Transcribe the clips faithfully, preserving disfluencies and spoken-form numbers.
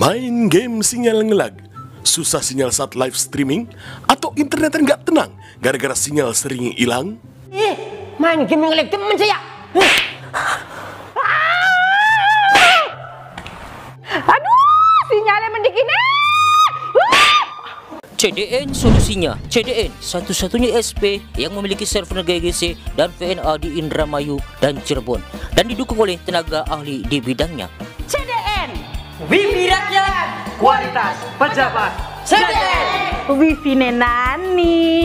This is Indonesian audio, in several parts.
Main game sinyal ngelag, susah sinyal saat live streaming, atau internet nggak tenang gara-gara sinyal sering hilang? Eh, main game ngelag temen saya. Aduh, sinyalnya mendikit. C D N solusinya. C D N satu-satunya I S P yang memiliki server G G C dan V N A di Indramayu dan Cirebon dan didukung oleh tenaga ahli di bidangnya. C D N Wifi rakyat, kualitas pejabat. C D N Wifi nenani.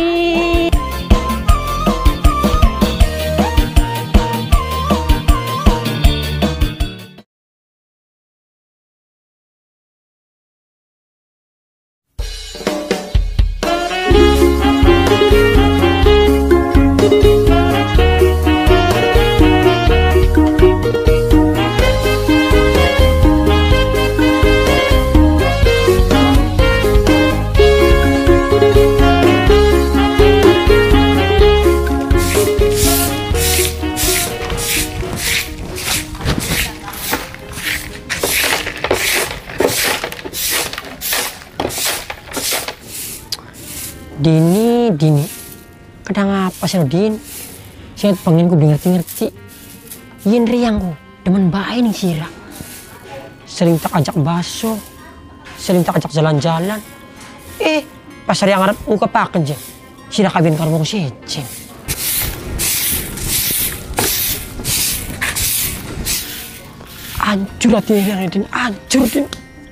Dini, Dini, kadang apa sih Din? Saya pengen ku ngerti-ngerti. Yen riangku, demen bae nih sira. Sering tak ajak baso, sering tak ajak jalan-jalan. Eh, pas riang arep muka paken je, sira kawin karo wong sejen. Hancur hati riang Din, hancur Din.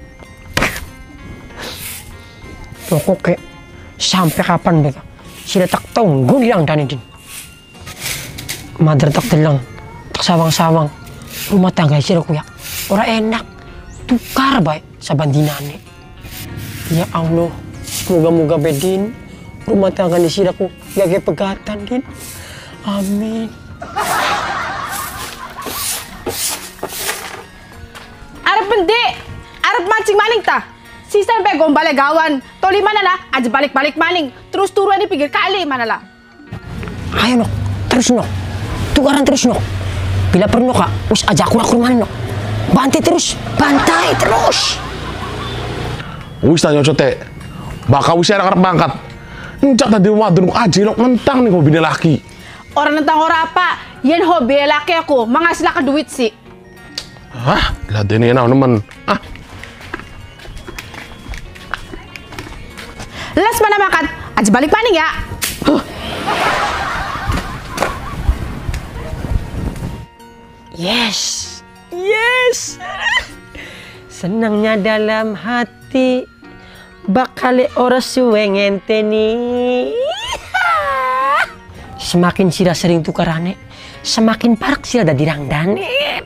Pokoknya sampai kapan beka sila tak tunggu hilang dan Din. Madar tak telang, tak sawang-sawang rumah tangga sila kuya orang enak tukar baik sabandinane. Ya Allah, moga-moga bedin rumah tangga di sila ku gage pegatan Din. Amin. Arep bende, arep mancing maling ta? Si sampai gombale gawan, toli mana lah, aja balik-balik maling, terus turun di pinggir kali mana lah. Ayo nok, terus nok, tukaran terus nok. Bila perlu kak, us ajak aku ke rumah nok. Bantai terus, bantai terus. Wis tanya cote, bakal wis arek arep mangkat. Encak tadi wadon aja nok mentang nih hobi laki. Orang tentang orang apa, yen hobi laki aku, menghasilkan duit sih. Hah, lah dene enak nemen. Ah, les mana makan, aja balik maning ya. Huh. Yes, yes. Senangnya dalam hati, bakal ora suwe ngenteni. Semakin sira sering tukarane, semakin parak sira dadi rangdane.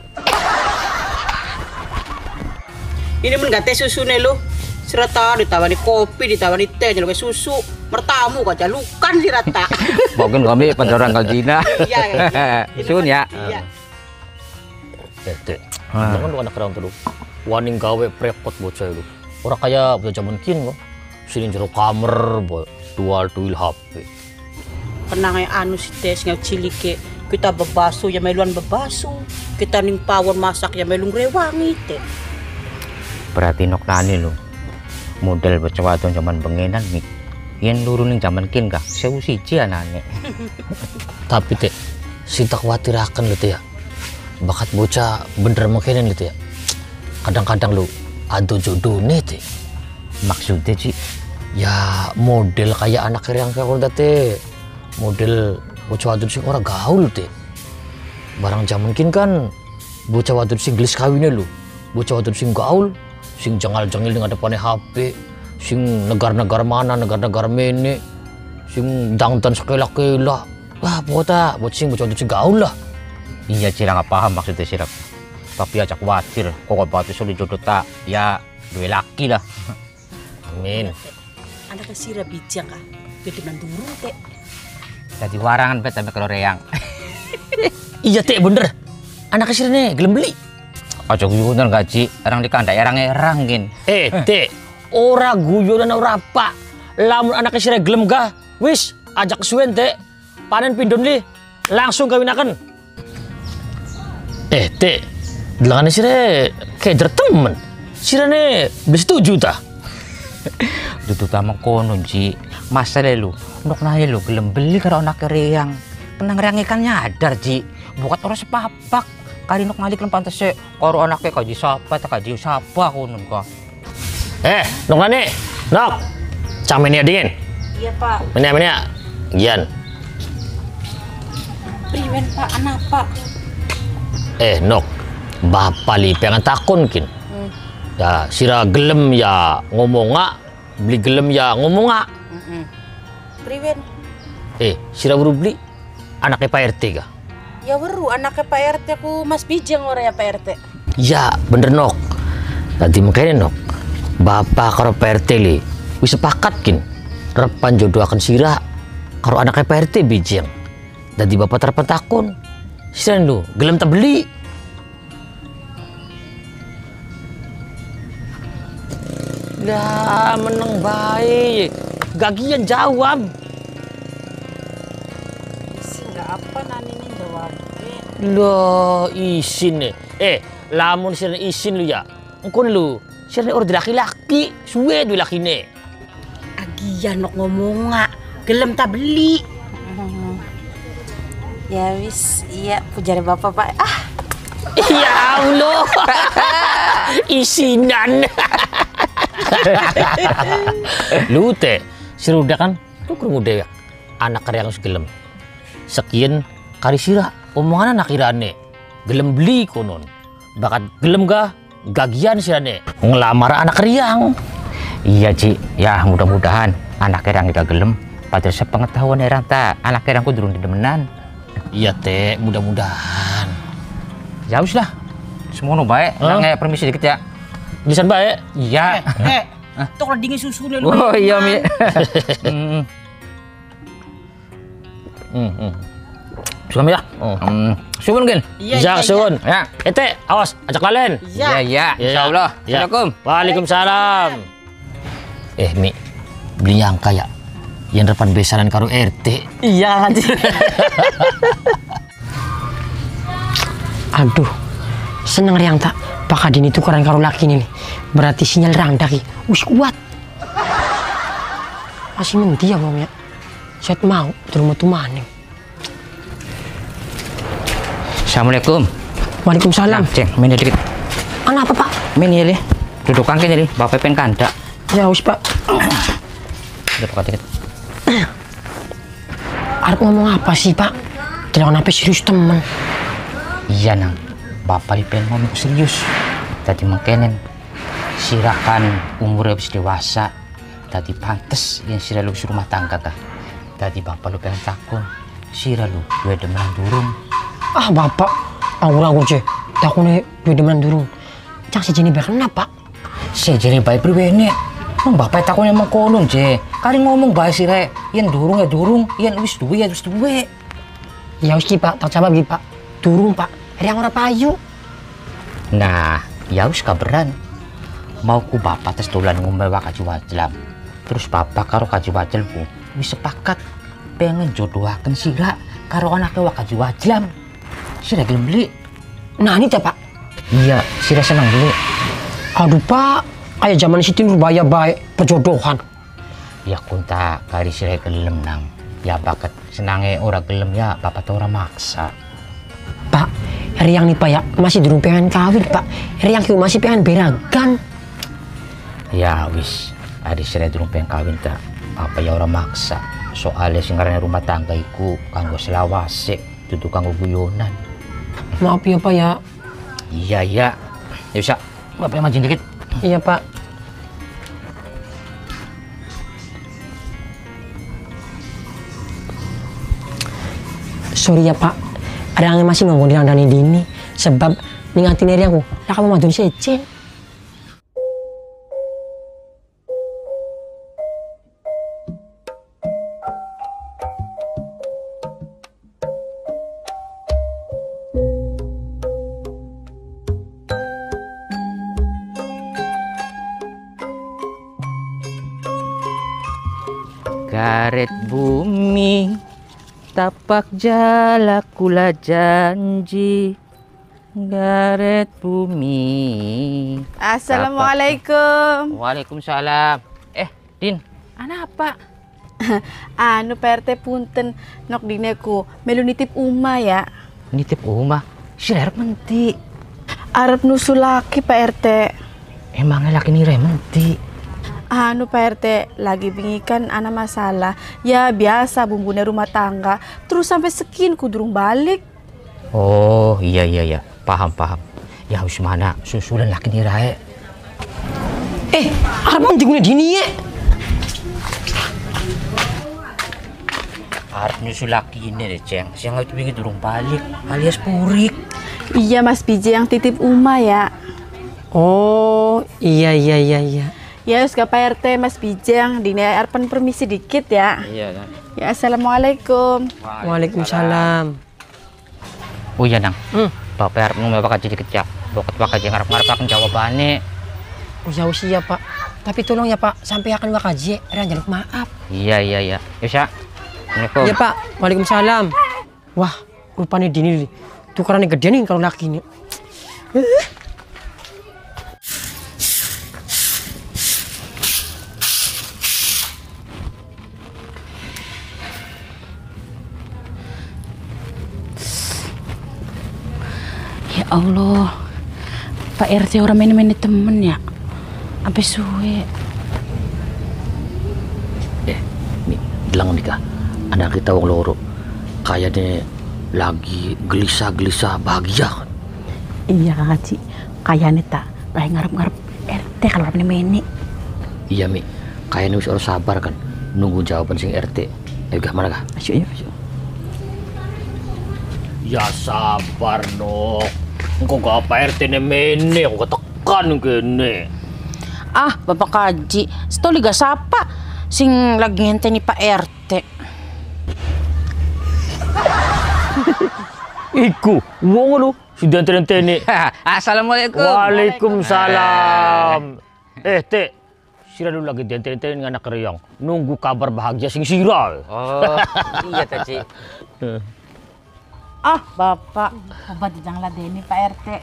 Ini men gak teh susune lo. Sirata ditawani kopi, ditawani teh, nyeluk susu, mertamu kok jalukan sirata. Mungkin kami pada orang Cina. Iya, Sun ya. Iya. Tete, jangan lu anak kerang tuh, waning gawe prepot bocah lu. Orang kaya pada zaman kini kok, sini jero kamar, boy, dual duil H P. Pernah kayak anu si tes nggak cilike, kita bebasu ya meluan bebasu, kita ning pawon masak ya melung rewangi teh. Berarti nok nani lu. Model bocah wadon zaman bengenan nih. Yen luru ning zaman kin kah, sewu siji anane. Tapi teh, si tak khawatir akan lu teh ya. Bakat bocah bener mungkin lu teh ya. Kadang-kadang lu ado jodoh nih teh. Maksudnya sih, ya model kayak anak yang kayak orang teh. Model bocah wadon sing ora gaul teh. Barang zaman kin kan bocah wadon sing gelis kawinnya lu. Bocah wadon sing gaul, sing jangal-jangil dengan depannya H P, sing negara-negara mana, negara-negara mene, sing dangtan sekela-kela. Wah, bocah, bocah sing bocah sing gaul lah. iya sih nggak paham maksudnya sirap. Tapi aja khawatir, kok batu sulit jodoh tak, ya dua laki lah. Amin. Anak sira bijak ah, jadi mandurung teh. Jadi warangan bet sampai kalau reyang. Iya teh bener, anak kecil nih gelem beli. Aja guyonan gaji, orang di kandai erang-erang gin. Eh teh, ora guyonan ora apa. Lamun anak kecil gelem gah, wis ajak kesuwen teh, panen pindon li, langsung kawinaken. Eh teh, delangane sire kayak temen. sirane setuju ta? Dudu tamang kono Ji. Masalah lu, nok nahe lu gelem beli karo anak riang. Penang riang ikan nyadar Ji. Bukat orang sepapak. Kali nok ngalik lan pantes se karo anake kaji sapa ta kaji sapa kono ka. Eh, nok nane. Nok. Camene dingin. Iya Pak. Mene mene. Gian. Priwen Pak, anapa? Eh, Nok. Bapak li pengen takon kin. Hmm. Ya, sira gelem ya ngomong ngak, beli gelem ya ngomong ngak. Heeh. Priwen? Eh, sira baru beli anaknya Pak R T kah? Ya weru anaknya Pak R T ku Mas Bijeng ora ya Pak R T. Ya, bener Nok. Tadi makanya Nok. Bapak karo Pak R T li wis sepakat kin. Repan jodoh akan sira karo anaknya Pak R T Bijeng. Dadi bapak terpen takon. Sira lu gelem tak beli. Lah meneng baik. Gagian jawab. Isi enggak apa nani nih jawabnya. Loh, isin nih. Eh, lamun sirene isin lu ya. Engko lu, sirene orde laki-laki, suwe du lakine. Agian nok ngomong ngak, gelem tak beli. Ya wis, iya pujari bapak Pak. Ah, Ya Allah. Isinan. Lu teh, serudak kan? Lu krungu dewe. Anak karya gelem. Sekian kali sira omongan anak irane. Gelem beli konon. Bakat gelem gak gagian sirane ngelamar anak riang. Iya Ci, ya mudah-mudahan anak riang gak gelem. Padahal sepengetahuan erang ta anak riangku durung didemenan. Iya teh, mudah-mudahan. Ya wis lah. Semono bae, Huh? nang permisi dikit ya. Lisan baik. Iya. eh, tok lah dingin susu lu. Oh iya Mi. Hmm. Hmm, hmm. Suami ya. Oh. Hmm. Suwun gen. Iya, Jak iya, sun. Ya. Ete, awas, ajak kalian. Iya iya. Insyaallah. Ya. Assalamualaikum. Waalaikumsalam. Eh, Mi. Beli yang kaya. Yang depan besaran karo R T. Iya Haji. Aduh, seneng riang tak. Pak Kadin itu keren karo laki ini. Berarti sinyal rang daki. Wis kuat. Masih mendi ya mau ya. Saya mau di rumah tuh maning. Assalamualaikum. Waalaikumsalam. Ceng, meni dikit. Ana apa Pak? Meni ya, duduk kangke jadi, bapak pen kandak. Ya wis Pak. Duduk dikit. Arep ngomong apa sih Pak? Jangan sampai serius temen. Iya nang, bapak pengen ngomong serius. Tadi mengkenen, sirakan umur habis dewasa. Tadi pantes yang sira lu rumah tangga kah? Tadi bapak lu pengen takun, sira lu gue demenan durung. Ah Bapak, aku ragu je. Takune gue demen durung. Cang sejene berkena Pak. Saya jadi baik pribene. Mang bapak takun emang konon je. Kali ngomong bae sira, yen durung ya durung, yen wis duwe ya wis duwe. Ya wis ki Pak, tak jawab ki Pak. Durung Pak, riang ora payu. Nah, ya wis kaberan. Mau ku bapak tes dolan ngombe wa kaji wajlam. Terus bapak karo kaji wajlamku wis sepakat pengen jodohaken sira karo anake wa kaji wajlam. Sira gelem beli. Nah ini dah Pak. Iya, sira seneng beli. Aduh Pak, kayak zaman Siti Nurbaya baik perjodohan. Ya kunta kali sira gelem nang. Ya bakat senange ora gelem ya bapak ora maksa. Pak, riang nih Pak ya masih durung pengen kawin Pak. Riang ki masih pengen beragan. Ya wis, ade sira durung pengen kawin ta. Apa ya ora maksa. Soalnya sing ngarane rumah tangga iku kanggo selawase, dudu kanggo guyonan. Maaf ya Pak ya. Iya iya. Ya bisa. Bapak yang maju dikit. Iya Pak. Sorry ya Pak, riang masih ngomong di landani dini sebab ningatin riangku. Lah kamu madun sejen. Karet bumi tapak jala kula janji Garet bumi. Assalamualaikum. Waalaikumsalam. Eh, Din, ana apa? Anu Pak R T punten nok dineku melu nitip uma ya. Nitip rumah. Si Rerep menti. Arep nusulaki Pak R T. Emangnya laki nire menti. Anu Pak R T lagi bingikan ana masalah. Ya biasa bumbunya rumah tangga. Terus sampai sekin kudurung balik. Oh, iya iya iya. Paham paham. Ya harus mana susulan laki nire. Eh, arep menti gune dini ya. Harus nyusul laki ini deh, Ceng. Siang itu pengen turun balik, alias purik. Iya Mas Bije yang titip uma ya. Oh, iya iya iya iya. Ya wis Pak R T Mas Bijeng, dini arepan permisi dikit ya. Iya kan. Ya assalamualaikum. Waalaikumsalam. Oh iya nang. Hmm. Bapak harap mau bapak jadi kecap. Bapak bapak jangan harap harap akan jawabannya. Oh ya usia Pak. Tapi tolong ya Pak, sampai akan wakaji, Rang jaluk maaf. Iya iya iya. Yusya. Assalamualaikum. Iya Pak. Waalaikumsalam. Wah, rupanya dini tukarannya gede nih kalau laki ini. Ya Allah, Pak R T orang main-main temen ya, sampai suwe. Eh, mi, bilang nih kak, anak kita wong loro, kayaknya lagi gelisah-gelisah bahagia kan? Iya Kak Haji, kayaknya tak, kayak ngarep-ngarep R T kalau orang main. Iya mi, kayaknya harus harus sabar kan, nunggu jawaban sing R T. Eh, gak mana kak? Asyik ya, asyik. Ya sabar nok, engkau gak apa R T ne mene, aku ketekan kene. Ah, Bapak Kaji, setoli gak sapa, sing lagi ngenteni Pak R T. Iku, wong lu, sudah tentene. Assalamualaikum. Waalaikumsalam. Eh, Teh. Sira dulu lagi tenten-tenten dengan anak Riang. Nunggu kabar bahagia sing sira. Oh, iya Taci. Ah, Bapak, obat jangan ladeni Pak R T.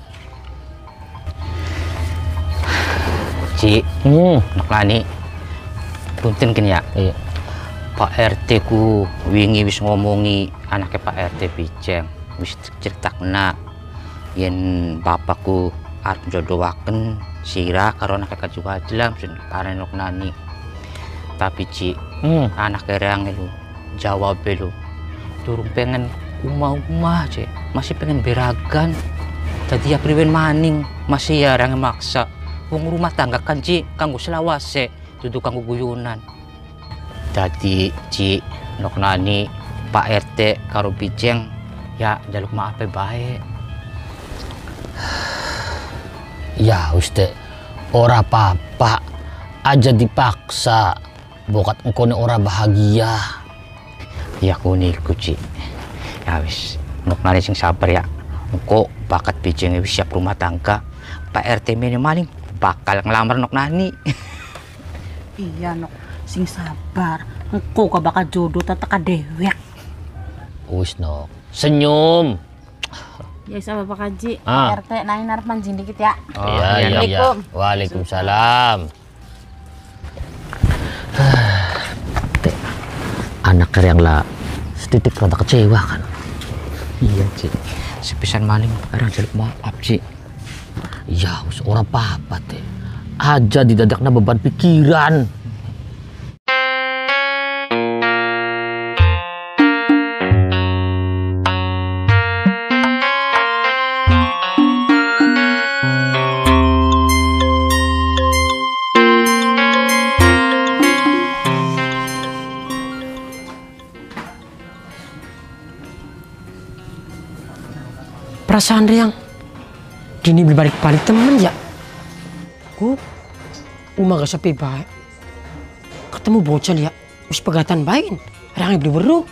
Ci, Hmm. nak lani. Punten kan ya. Iya. Pak R T ku wingi wis ngomongi anaknya Pak R T Bijeng. Wis critakna yen bapakku arep jodohaken sira karo anake kajuwajelam sun karen nok nani. Tapi Ci, Hmm. anak kerang lu jawab lu durung pengen umah-umah Ci, masih pengen beragan. Tadi ya priwen maning masih ya orang maksa. Wong rumah tangga kan Ci kanggo selawase dudu kanggo guyunan. Dadi Ci nok nani Pak R T karo Bijeng ya jaluk maaf bae. Ya, Ustaz. Ora apa-apa. Aja dipaksa. Bokat engkau ne ora bahagia. Ya kunilku Ci. Ya wis, nok nani sing sabar ya. Engko bakat Bijeng wis siap rumah tangga. Pak R T mene maling bakal ngelamar nok nani. Iya nok, sing sabar. Engko ka bakal jodoh teteka dewek. Wis nok. Senyum. Ya sama Bapak Kaji, Ah. Pak R T nangin arep manjing dikit ya. Oh, Iya, iya, iya. Assalamualaikum. Waalaikumsalam. Teh, anak yang lah sedikit rada kecewa kan. Iya Ci. Sepisan maling orang jaluk maaf Ci. Ya, wis ora apa-apa teh. Aja didadakna beban pikiran. Perasaan Riang dini balik-balik temen ya. Ku rumah gak sepi baik. Ketemu bocah ya, wis pegatan baik. Riang beli beru.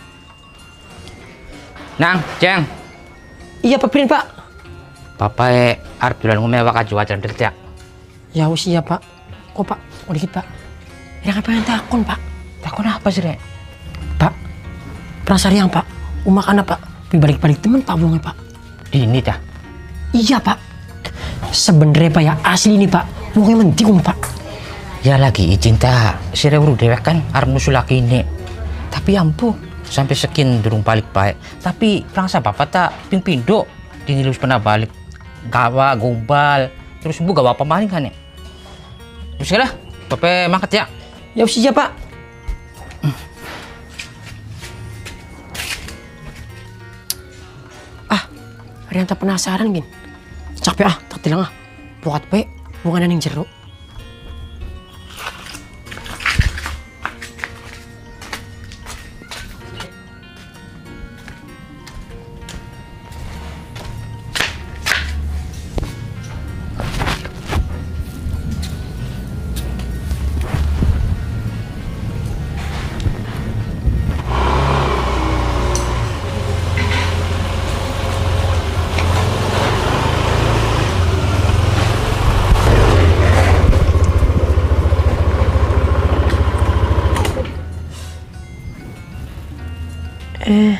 Nang, Ceng. Iya Pak Prin Pak. Papa e arep dolan ngomewak kajuwajelam deket ya. Ya wis iya Pak. Kok Pak, kok dikit Pak. Riang pengen takon Pak. Takon apa sih, Rek? Pak, perasaan Riang Pak. Umak anak Pak, balik-balik temen Pak Bunga Pak. Dini dah. Iya pak. Sebenarnya pak ya asli nih pak. Wongnya mending pak. Ya lagi izin tak sira uru dewek kan arep nusul laki ini. Tapi ampuh sampai sekian durung balik baik. Tapi prangsa bapak tak ping pindo dinilus pernah balik. Gawa gombal terus bu gawa pemaling kan ya. Terus lah bapak mangkat ya. Ya siap pak. Ah, ada yang tak penasaran gin. Capek ah, tak tilang ah. Buat pe, bukan yang jeruk. Eh.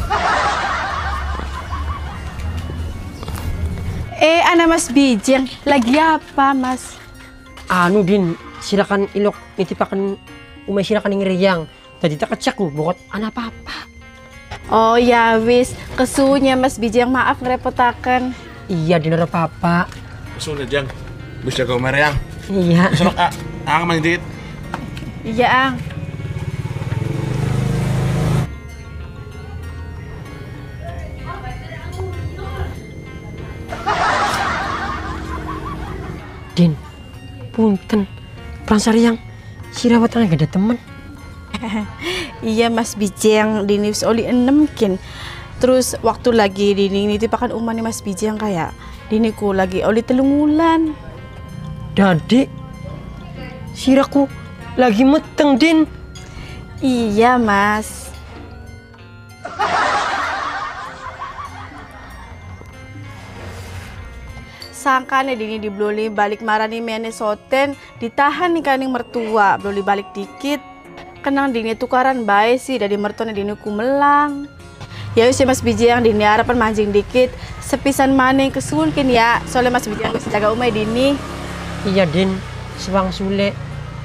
Eh, ana Mas Bijeng, lagi apa, Mas? Anu din, silakan ilok nitipakan umay silakan ngeriang. Tadi tak kecak ku, bokot anak apa-apa. Oh ya wis, kesunya Mas Bijeng, maaf ngerepotaken. Iya, din ada apa-apa. Sudah jang, bus jaga umar yang. Iya. Besok ah, ang main dikit. Iya, Ang. Din, punten, pransari yang sirawat gak ada temen. Iya Mas Bijeng, di News Oli enam kin. Terus waktu lagi dini nitipakan umane Mas Bijeng kayak diniku lagi oli telungulan. Dadi, siraku lagi meteng din. Iya Mas. Sangkane dini dibloli balik marani mene soten ditahan nih kaning mertua bloli balik dikit kenang dini tukaran bae sih dari mertuanya dini kumelang ya wis Mas Bijeng dini harapan mancing dikit sepisan maning kesulkin ya soalnya Mas Bijeng bisa jaga umay dini. Iya din, sewang sule.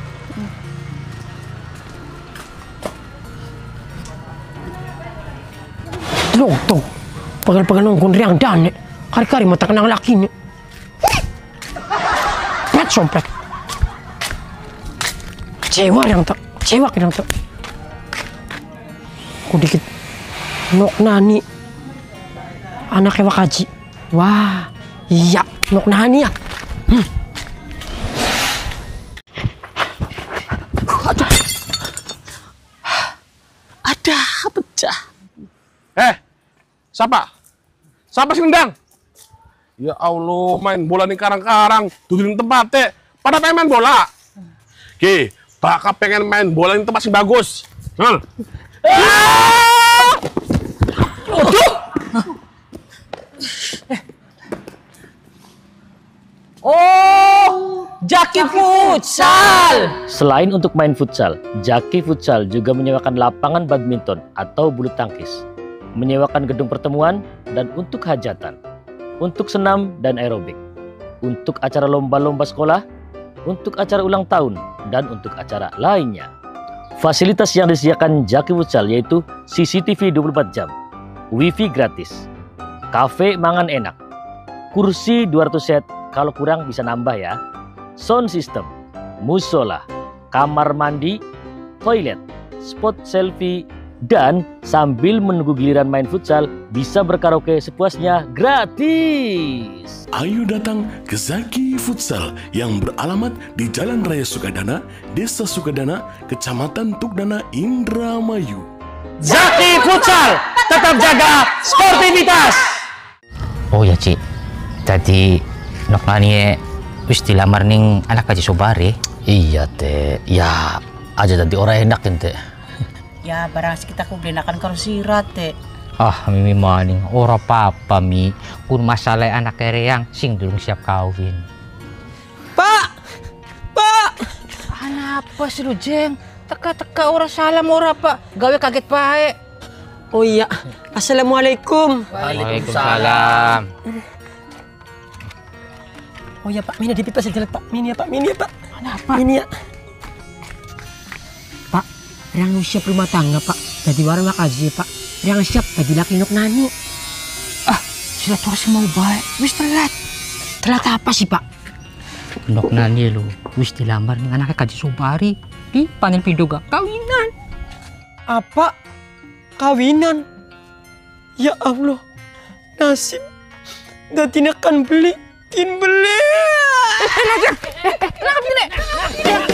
Tuh tuh, pagal-pagal nongkon riang dane kari-kari mata kenang laki nih. Somplek kecewa yang tak kecewa yang tak ku dikit nok nani anak ewa kaji wah iya nok nani ya hmm. Aduh. Ada pecah Eh, siapa? Siapa sih nendang? Ya Allah, main bola nih karang-karang, duduk di tempat teh. Pada pengen main bola. Oke, bakal pengen main bola di tempat yang bagus. Nah. Oh, Jaki Futsal. Selain untuk main futsal, Jaki Futsal juga menyewakan lapangan badminton atau bulu tangkis, menyewakan gedung pertemuan, dan untuk hajatan, untuk senam dan aerobik, untuk acara lomba-lomba sekolah, untuk acara ulang tahun, dan untuk acara lainnya. Fasilitas yang disediakan Jaki Futsal yaitu C C T V dua puluh empat jam, wifi gratis, kafe mangan enak, kursi dua ratus set, kalau kurang bisa nambah ya, sound system, musola, kamar mandi, toilet, spot selfie, dan sambil menunggu giliran main futsal bisa berkaraoke sepuasnya gratis. Ayo datang ke Zaki Futsal yang beralamat di Jalan Raya Sukadana, Desa Sukadana, Kecamatan Tukdana, Indramayu. Zaki Futsal, tetap jaga sportivitas. Oh ya Ci, tadi nok nani wis dilamar ning anak Haji Sobari. Iya teh, ya aja tadi orang enak ente. Ya barang kita kubenakan karo sirat teh. Ah, mimi maning ora apa-apa mi. Kun masalah anak kereang sing durung siap kawin. Pak, Pak. Kenapa sih lu Jeng? Teka-teka ora salam ora Pak. Gawe kaget bae. Oh iya, assalamualaikum. Waalaikumsalam. Oh ya Pak, Mini di pipa sejelat Pak. Mini ya Pak, Mini ya Pak. Ada apa? Mini ya. Pak, yang siap rumah tangga Pak. Jadi warung makaji Pak. Yang siap jadi laki nuk nani. Ah, sila tuh harus mau baik. Wis telat. Telat apa sih Pak? Nok nani lu, wis dilamar ng anaknya Kaji Sobari. Di panel pidoga kawinan. Apa? Kawinan? Ya Allah, nasib. Dati na kan beli, kin beli. Eh, eh, eh, eh, eh, eh,